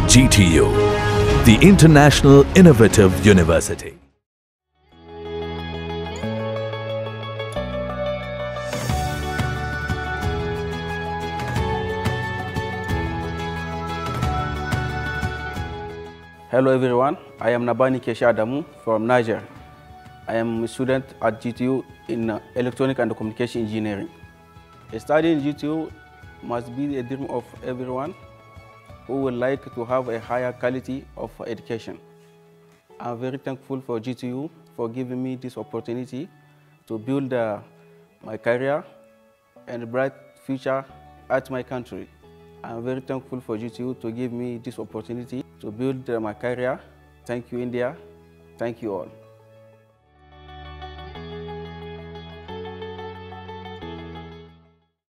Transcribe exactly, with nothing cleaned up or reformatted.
G T U, the International Innovative University. Hello everyone, I am Nabani Kesha Adamu from Niger. I am a student at G T U in uh, Electronic and Communication Engineering. Studying G T U must be a dream of everyone who would like to have a higher quality of education. I'm very thankful for G T U for giving me this opportunity to build uh, my career and a bright future at my country. I'm very thankful for G T U to give me this opportunity to build uh, my career. Thank you, India. Thank you all.